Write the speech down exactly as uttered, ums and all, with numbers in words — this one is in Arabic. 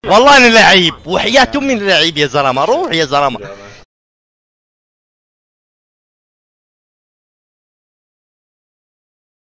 والله انا لعيب وحياة امي إني لعيب يا زلمه، روح يا زلمه.